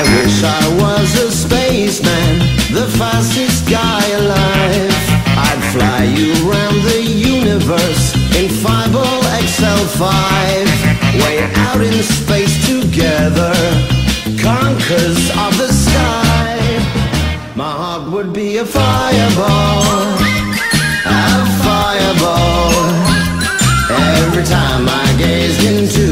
wish I was a spaceman, the fastest guy alive. I'd fly you around the universe in 5 xl5. Way out in space together, conquerors of the sky. My heart would be a fireball, a fireball. Every time I gazed into